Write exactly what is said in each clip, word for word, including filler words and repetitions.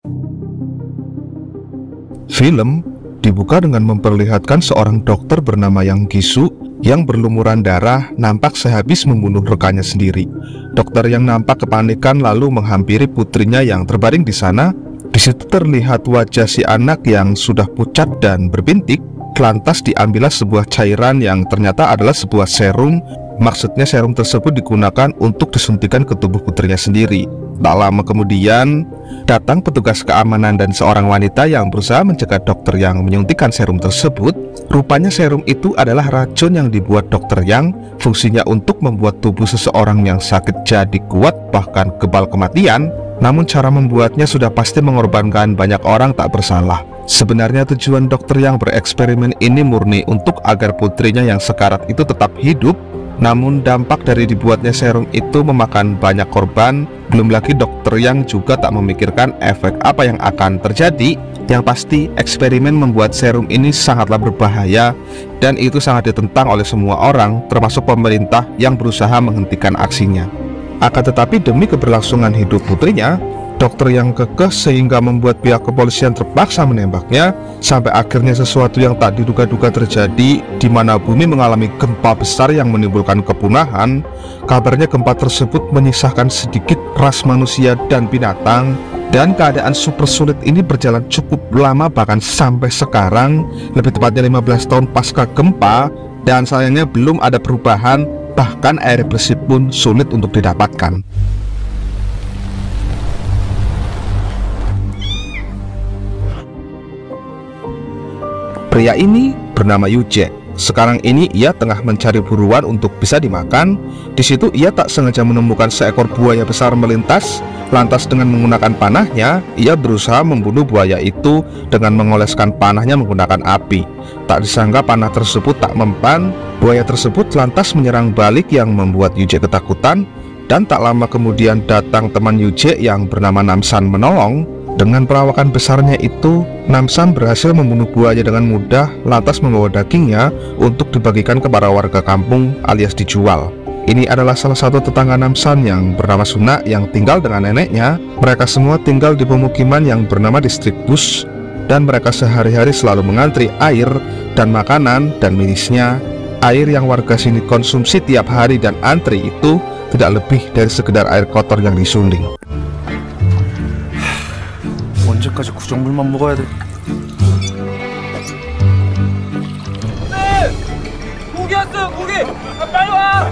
Film dibuka dengan memperlihatkan seorang dokter bernama Yang Gisu yang berlumuran darah nampak sehabis membunuh rekannya sendiri. Dokter yang nampak kepanikan lalu menghampiri putrinya yang terbaring di sana. Di situ terlihat wajah si anak yang sudah pucat dan berbintik. Lantas diambillah sebuah cairan yang ternyata adalah sebuah serum. Maksudnya serum tersebut digunakan untuk disuntikan ke tubuh putrinya sendiri. Tak lama kemudian datang petugas keamanan dan seorang wanita yang berusaha mencegah dokter yang menyuntikkan serum tersebut. Rupanya serum itu adalah racun yang dibuat dokter Yang, fungsinya untuk membuat tubuh seseorang yang sakit jadi kuat bahkan kebal kematian. Namun cara membuatnya sudah pasti mengorbankan banyak orang tak bersalah. Sebenarnya tujuan dokter Yang bereksperimen ini murni untuk agar putrinya yang sekarat itu tetap hidup. Namun dampak dari dibuatnya serum itu memakan banyak korban. Belum lagi dokter Yang juga tak memikirkan efek apa yang akan terjadi. Yang pasti eksperimen membuat serum ini sangatlah berbahaya, dan itu sangat ditentang oleh semua orang, termasuk pemerintah yang berusaha menghentikan aksinya. Akan tetapi demi keberlangsungan hidup putrinya, dokter Yang kekeh sehingga membuat pihak kepolisian terpaksa menembaknya. Sampai akhirnya sesuatu yang tak diduga-duga terjadi, di mana bumi mengalami gempa besar yang menimbulkan kepunahan. Kabarnya gempa tersebut menyisakan sedikit ras manusia dan binatang. Dan keadaan super sulit ini berjalan cukup lama, bahkan sampai sekarang, lebih tepatnya lima belas tahun pasca gempa. Dan sayangnya belum ada perubahan, bahkan air bersih pun sulit untuk didapatkan. Pria ini bernama Yuje. Sekarang ini ia tengah mencari buruan untuk bisa dimakan. Di situ ia tak sengaja menemukan seekor buaya besar melintas. Lantas dengan menggunakan panahnya, ia berusaha membunuh buaya itu dengan mengoleskan panahnya menggunakan api. Tak disangka panah tersebut tak mempan. Buaya tersebut lantas menyerang balik yang membuat Yuje ketakutan. Dan tak lama kemudian datang teman Yuje yang bernama Namsan menolong. Dengan perawakan besarnya itu, Namsan berhasil membunuh buaya dengan mudah, lantas membawa dagingnya untuk dibagikan kepada warga kampung alias dijual. Ini adalah salah satu tetangga Namsan yang bernama Suna yang tinggal dengan neneknya. Mereka semua tinggal di pemukiman yang bernama distrik Bus, dan mereka sehari-hari selalu mengantri air dan makanan, dan mirisnya, air yang warga sini konsumsi tiap hari dan antri itu tidak lebih dari sekedar air kotor yang disuling. 언제까지 구정물만 먹어야 돼? 네! 고기 왔어요, 고기! 아, 빨리 와!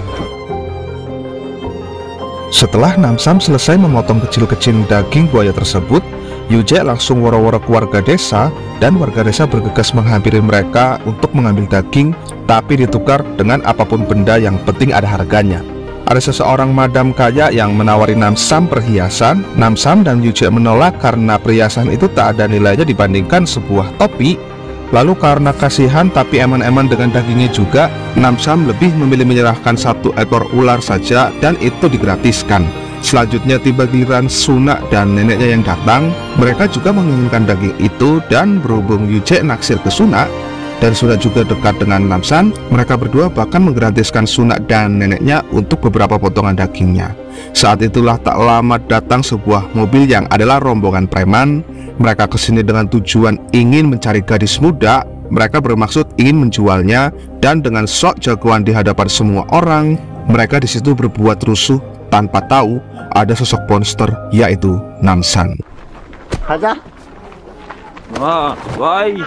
Setelah Namsan selesai memotong kecil-kecil daging buaya tersebut, Yuje langsung woro-woro ke warga desa, dan warga desa bergegas menghampiri mereka untuk mengambil daging, tapi ditukar dengan apapun benda yang penting ada harganya. Ada seseorang madam kaya yang menawari Namsan perhiasan. Namsan dan Yuje menolak karena perhiasan itu tak ada nilainya dibandingkan sebuah topi. Lalu karena kasihan tapi eman-eman dengan dagingnya juga, Namsan lebih memilih menyerahkan satu ekor ular saja, dan itu digratiskan. Selanjutnya tiba giliran Suna dan neneknya yang datang. Mereka juga menginginkan daging itu, dan berhubung Yuje naksir ke Suna dan Suna juga dekat dengan Namsan, mereka berdua bahkan menggratiskan Suna dan neneknya untuk beberapa potongan dagingnya. Saat itulah tak lama datang sebuah mobil yang adalah rombongan preman. Mereka kesini dengan tujuan ingin mencari gadis muda. Mereka bermaksud ingin menjualnya, dan dengan sok jagoan di hadapan semua orang, mereka di situ berbuat rusuh tanpa tahu ada sosok monster, yaitu Namsan. 가자. 와, 와이!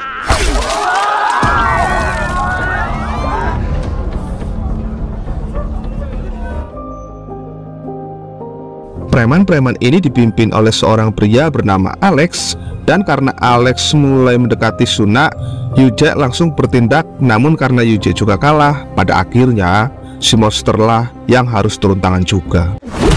Preman-preman ini dipimpin oleh seorang pria bernama Alex, dan karena Alex mulai mendekati Suna, Yuje langsung bertindak. Namun karena Yuje juga kalah, pada akhirnya si monsterlah yang harus turun tangan juga.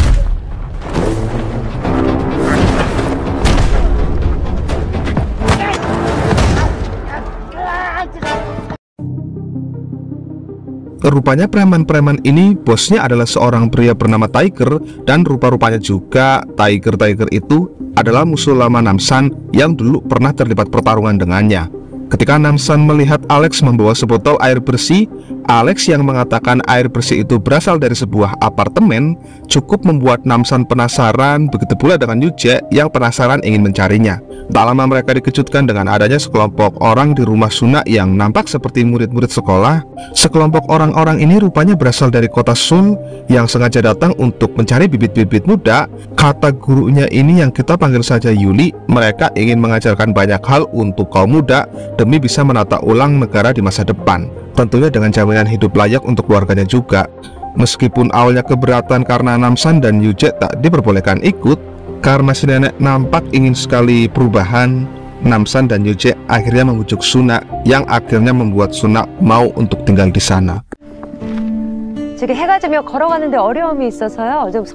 Rupanya preman-preman ini bosnya adalah seorang pria bernama Tiger, dan rupa-rupanya juga Tiger-Tiger itu adalah musuh lama Namsan yang dulu pernah terlibat pertarungan dengannya. Ketika Namsan melihat Alex membawa sebotol air bersih, Alex yang mengatakan air bersih itu berasal dari sebuah apartemen cukup membuat Namsan penasaran, begitu pula dengan Yuje yang penasaran ingin mencarinya. Tak lama mereka dikejutkan dengan adanya sekelompok orang di rumah Suna yang nampak seperti murid-murid sekolah. Sekelompok orang-orang ini rupanya berasal dari kota Seoul yang sengaja datang untuk mencari bibit-bibit muda. Kata gurunya ini yang kita panggil saja Yuli, mereka ingin mengajarkan banyak hal untuk kaum muda demi bisa menata ulang negara di masa depan, tentunya dengan jaminan hidup layak untuk keluarganya juga. Meskipun awalnya keberatan karena Namsan dan Yuje tak diperbolehkan ikut, karena si nenek nampak ingin sekali perubahan, Namsan dan Yuje akhirnya membujuk Suna yang akhirnya membuat Suna mau untuk tinggal di sana. 저기 해가 지며 걸어가는데 어려움이 있어서요. 좀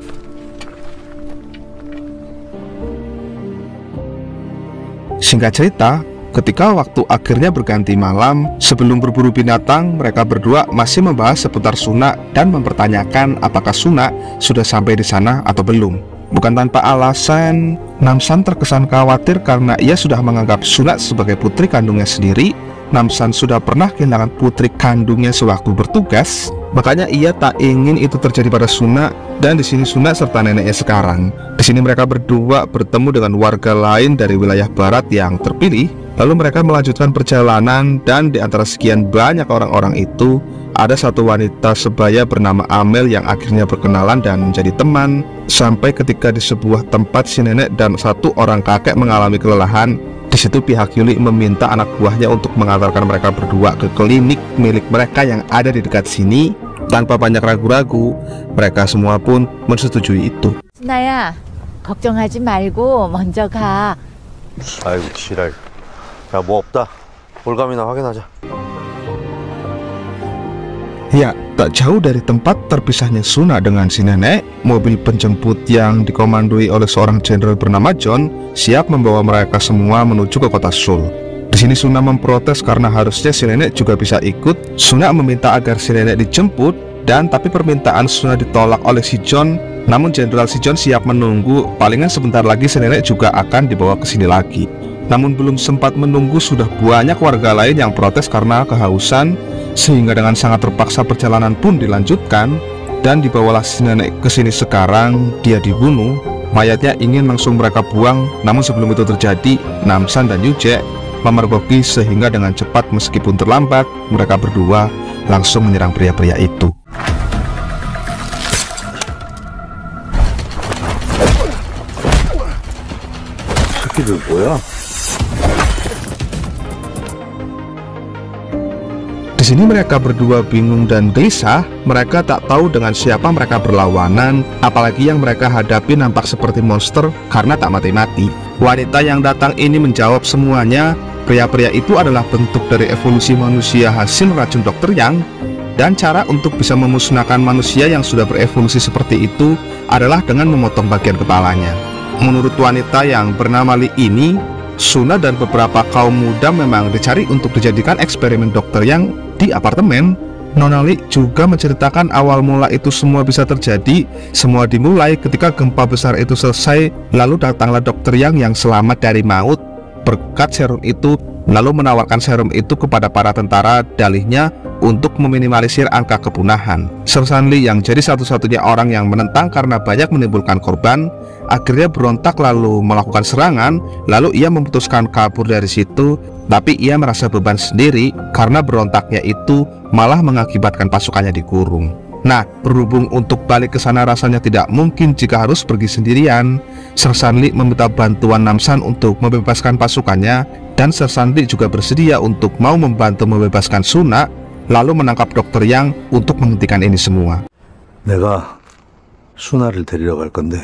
Singkat cerita, ketika waktu akhirnya berganti malam, sebelum berburu binatang, mereka berdua masih membahas seputar Suna dan mempertanyakan apakah Suna sudah sampai di sana atau belum. Bukan tanpa alasan, Namsan terkesan khawatir karena ia sudah menganggap Suna sebagai putri kandungnya sendiri. Namsan sudah pernah kehilangan putri kandungnya sewaktu bertugas, makanya ia tak ingin itu terjadi pada Suna. Dan di sini Suna serta neneknya sekarang. Di sini mereka berdua bertemu dengan warga lain dari wilayah barat yang terpilih. Lalu mereka melanjutkan perjalanan, dan di antara sekian banyak orang-orang itu ada satu wanita sebaya bernama Amel yang akhirnya berkenalan dan menjadi teman. Sampai ketika di sebuah tempat si nenek dan satu orang kakek mengalami kelelahan. Di situ pihak Yuli meminta anak buahnya untuk mengantarkan mereka berdua ke klinik milik mereka yang ada di dekat sini. Tanpa banyak ragu-ragu, mereka semua pun menyetujui itu. 순아야, 걱정하지 말고 먼저 가. 아이고 지랄. 야 뭐 없다. 올감이나 확인하자. Ya, tak jauh dari tempat terpisahnya Suna dengan si nenek, mobil penjemput yang dikomandoi oleh seorang jenderal bernama John siap membawa mereka semua menuju ke kota Seoul. Di sini Suna memprotes karena harusnya si nenek juga bisa ikut. Suna meminta agar si nenek dijemput, dan tapi permintaan Suna ditolak oleh si John. Namun jenderal si John siap menunggu, palingan sebentar lagi si nenek juga akan dibawa ke sini lagi. Namun belum sempat menunggu sudah banyak warga lain yang protes karena kehausan, sehingga dengan sangat terpaksa perjalanan pun dilanjutkan. Dan dibawalah si nenek ke sini sekarang, dia dibunuh. Mayatnya ingin langsung mereka buang, namun sebelum itu terjadi, Namsan dan Yuje memergoki sehingga dengan cepat meskipun terlambat, mereka berdua langsung menyerang pria-pria itu. 새끼들 뭐야? Di sini mereka berdua bingung dan gelisah. Mereka tak tahu dengan siapa mereka berlawanan, apalagi yang mereka hadapi nampak seperti monster karena tak mati-mati. Wanita yang datang ini menjawab semuanya. Pria-pria itu adalah bentuk dari evolusi manusia hasil racun dokter Yang, dan cara untuk bisa memusnahkan manusia yang sudah berevolusi seperti itu adalah dengan memotong bagian kepalanya. Menurut wanita yang bernama Li ini, Suna dan beberapa kaum muda memang dicari untuk dijadikan eksperimen dokter Yang di apartemen. Nona Li juga menceritakan awal mula itu semua bisa terjadi. Semua dimulai ketika gempa besar itu selesai, lalu datanglah dokter Yang yang selamat dari maut berkat serum itu, lalu menawarkan serum itu kepada para tentara, dalihnya untuk meminimalisir angka kepunahan. Sersan Li yang jadi satu-satunya orang yang menentang karena banyak menimbulkan korban, akhirnya berontak lalu melakukan serangan. Lalu ia memutuskan kabur dari situ, tapi ia merasa beban sendiri karena berontaknya itu malah mengakibatkan pasukannya dikurung. Nah, berhubung untuk balik ke sana rasanya tidak mungkin jika harus pergi sendirian, Sersan Li meminta bantuan Namsan untuk membebaskan pasukannya, dan Sersan Li juga bersedia untuk mau membantu membebaskan Suna, lalu menangkap dokter Yang untuk menghentikan ini semua. 내가 수나를 데리러 갈 건데.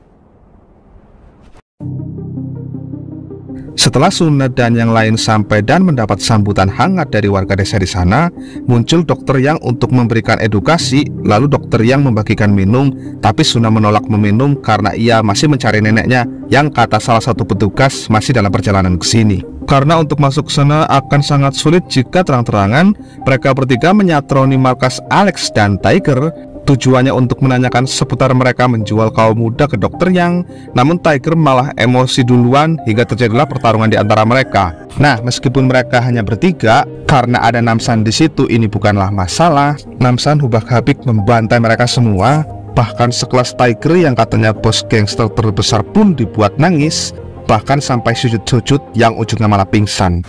Setelah Suna dan yang lain sampai dan mendapat sambutan hangat dari warga desa di sana, muncul dokter Yang untuk memberikan edukasi. Lalu dokter Yang membagikan minum, tapi Suna menolak meminum karena ia masih mencari neneknya yang kata salah satu petugas masih dalam perjalanan ke sini. Karena untuk masuk ke sana akan sangat sulit jika terang-terangan, mereka bertiga menyatroni markas Alex dan Tiger. Tujuannya untuk menanyakan seputar mereka menjual kaum muda ke dokter Yang, namun Tiger malah emosi duluan hingga terjadilah pertarungan di antara mereka. Nah, meskipun mereka hanya bertiga, karena ada Namsan di situ, ini bukanlah masalah. Namsan hubak-habik membantai mereka semua. Bahkan sekelas Tiger yang katanya bos gangster terbesar pun dibuat nangis, bahkan sampai sujud-sujud yang ujungnya malah pingsan.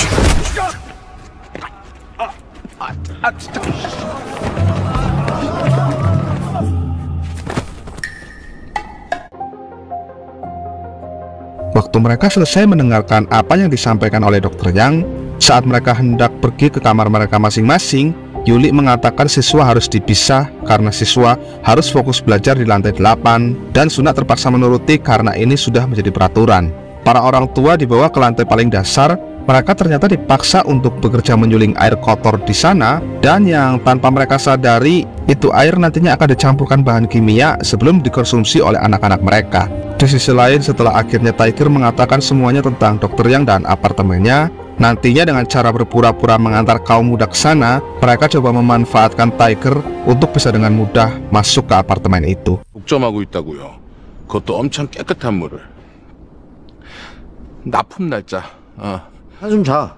Waktu mereka selesai mendengarkan apa yang disampaikan oleh dokter Yang, saat mereka hendak pergi ke kamar mereka masing-masing, Yuli mengatakan siswa harus dipisah karena siswa harus fokus belajar di lantai delapan, dan Suna terpaksa menuruti karena ini sudah menjadi peraturan. Para orang tua dibawa ke lantai paling dasar. Mereka ternyata dipaksa untuk bekerja menyuling air kotor di sana, dan yang tanpa mereka sadari, itu air nantinya akan dicampurkan bahan kimia sebelum dikonsumsi oleh anak-anak mereka. Di sisi lain, setelah akhirnya Tiger mengatakan semuanya tentang dokter Yang dan apartemennya, nantinya dengan cara berpura-pura mengantar kaum muda ke sana, mereka coba memanfaatkan Tiger untuk bisa dengan mudah masuk ke apartemen itu. 독점하고 있다고요. 그것도 엄청 깨끗한 물을. 납품 날짜. 어. 한숨 자.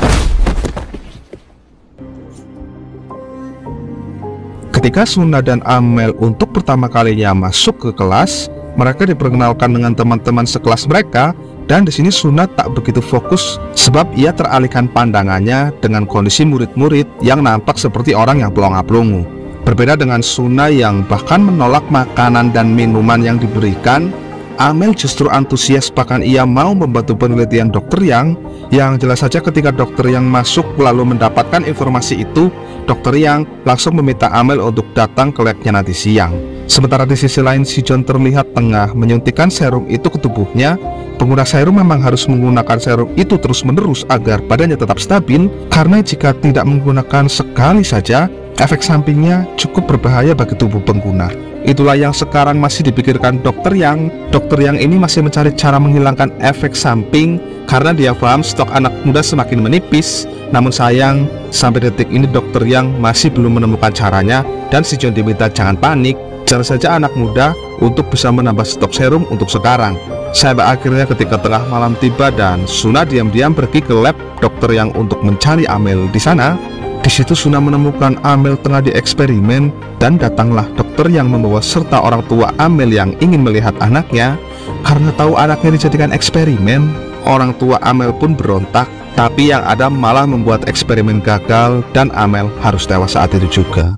Ketika Suna dan Amel untuk pertama kalinya masuk ke kelas, mereka diperkenalkan dengan teman-teman sekelas mereka, dan di sini Suna tak begitu fokus sebab ia teralihkan pandangannya dengan kondisi murid-murid yang nampak seperti orang yang pelongo-pelongo. Berbeda dengan Suna yang bahkan menolak makanan dan minuman yang diberikan, Amel justru antusias, bahkan ia mau membantu penelitian dokter Yang. Yang jelas saja ketika dokter Yang masuk lalu mendapatkan informasi itu, dokter Yang langsung meminta Amel untuk datang ke labnya nanti siang. Sementara di sisi lain, si John terlihat tengah menyuntikkan serum itu ke tubuhnya. Pengguna serum memang harus menggunakan serum itu terus-menerus agar badannya tetap stabil, karena jika tidak menggunakan sekali saja, efek sampingnya cukup berbahaya bagi tubuh pengguna. Itulah yang sekarang masih dipikirkan dokter Yang. Dokter Yang ini masih mencari cara menghilangkan efek samping karena dia paham stok anak muda semakin menipis. Namun sayang, sampai detik ini dokter Yang masih belum menemukan caranya, dan si John diminta jangan panik, cari saja anak muda untuk bisa menambah stok serum untuk sekarang. Sampai akhirnya ketika tengah malam tiba dan Suna diam-diam pergi ke lab dokter Yang untuk mencari Amel di sana. Di situ Suna menemukan Amel tengah dieksperimen, dan datanglah dokter Yang membawa serta orang tua Amel yang ingin melihat anaknya. Karena tahu anaknya dijadikan eksperimen, orang tua Amel pun berontak, tapi yang ada malah membuat eksperimen gagal dan Amel harus tewas saat itu juga.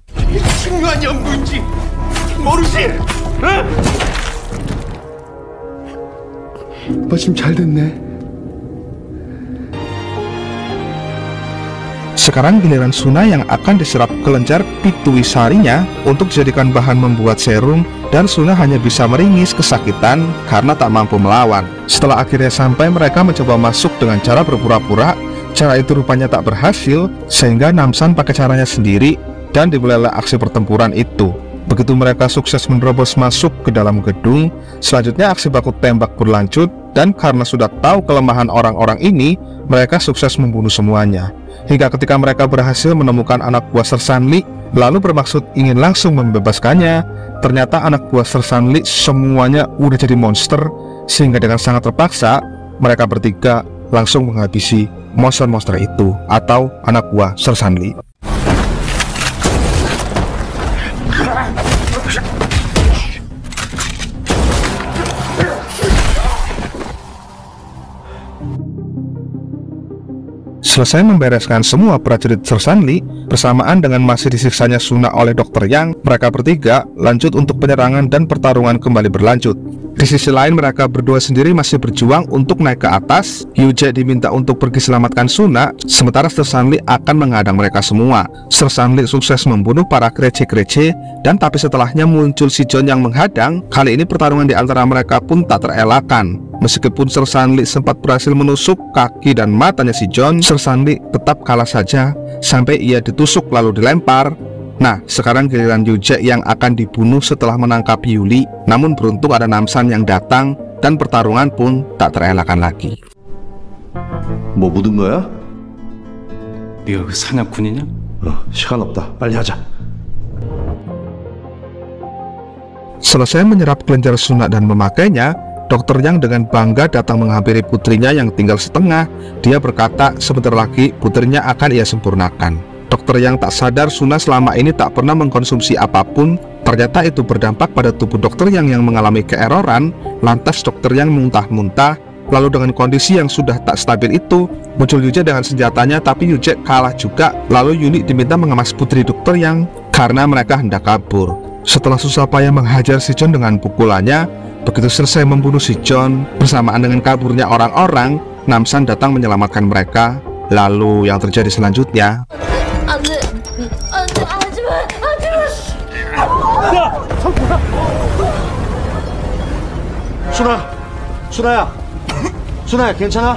마침 잘 됐네. Sekarang giliran Suna yang akan diserap kelenjar pituisarinya untuk dijadikan bahan membuat serum, dan Suna hanya bisa meringis kesakitan karena tak mampu melawan. Setelah akhirnya sampai, mereka mencoba masuk dengan cara berpura-pura. Cara itu rupanya tak berhasil, sehingga Namsan pakai caranya sendiri, dan dimulailah aksi pertempuran itu. Begitu mereka sukses menerobos masuk ke dalam gedung, selanjutnya aksi baku tembak berlanjut, dan karena sudah tahu kelemahan orang-orang ini, mereka sukses membunuh semuanya. Hingga ketika mereka berhasil menemukan anak buah Sersan Lee, lalu bermaksud ingin langsung membebaskannya, ternyata anak buah Sersan Lee semuanya udah jadi monster, sehingga dengan sangat terpaksa, mereka bertiga langsung menghabisi monster-monster itu, atau anak buah Sersan Lee. Selesai membereskan semua prajurit Sersan Lee, bersamaan dengan masih disiksanya Suna oleh dokter Yang, mereka bertiga lanjut untuk penyerangan dan pertarungan kembali berlanjut. Di sisi lain, mereka berdua sendiri masih berjuang untuk naik ke atas. Yuje diminta untuk pergi selamatkan Suna, sementara Sersan Lee akan menghadang mereka semua. Sersan Lee sukses membunuh para krece-krece, dan tapi setelahnya muncul si John yang menghadang. Kali ini pertarungan di antara mereka pun tak terelakkan. Meskipun Sersan Lee sempat berhasil menusuk kaki dan matanya si John, Sersan Lee tetap kalah saja sampai ia ditusuk lalu dilempar. Nah, sekarang giliran Yuje yang akan dibunuh setelah menangkap Yuli. Namun beruntung ada Namsan yang datang, dan pertarungan pun tak terelakkan lagi. 뭐 묻은 거야? 네가 그 사냥꾼이냐? 어, 시간 없다. 빨리 하자. Selesai menyerap kelenjar Suna dan memakainya, Dokter Yang dengan bangga datang menghampiri putrinya yang tinggal setengah. Dia berkata sebentar lagi putrinya akan ia sempurnakan. Dokter Yang tak sadar Suna selama ini tak pernah mengkonsumsi apapun. Ternyata itu berdampak pada tubuh Dokter Yang yang mengalami keeroran. Lantas Dokter Yang muntah-muntah. Lalu dengan kondisi yang sudah tak stabil itu, muncul Yuje dengan senjatanya, tapi Yuje kalah juga. Lalu Yuni diminta mengemas putri Dokter Yang karena mereka hendak kabur. Setelah susah payah menghajar si John dengan pukulannya, begitu selesai membunuh si John, bersamaan dengan kaburnya orang-orang, Namsan datang menyelamatkan mereka. Lalu yang terjadi selanjutnya, 순아, 순아야, 순아야 괜찮아?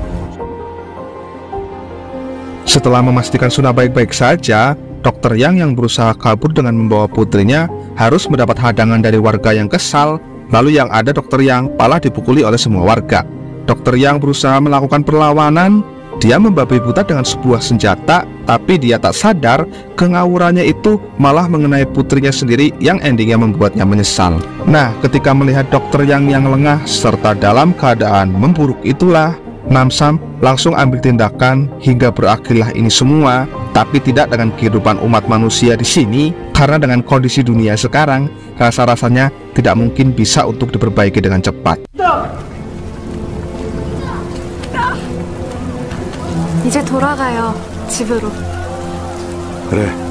setelah memastikan Suna baik-baik saja, Dokter Yang yang berusaha kabur dengan membawa putrinya harus mendapat hadangan dari warga yang kesal. Lalu yang ada Dokter Yang malah dipukuli oleh semua warga. Dokter Yang berusaha melakukan perlawanan. Dia membabi buta dengan sebuah senjata, tapi dia tak sadar kengawurannya itu malah mengenai putrinya sendiri yang endingnya membuatnya menyesal. Nah, ketika melihat Dokter Yang yang lengah serta dalam keadaan memburuk itulah, Namsan langsung ambil tindakan hingga berakhirlah ini semua. Tapi tidak dengan kehidupan umat manusia di sini, karena dengan kondisi dunia sekarang, rasa-rasanya tidak mungkin bisa untuk diperbaiki dengan cepat. 이제 돌아가요, 집으로. 그래.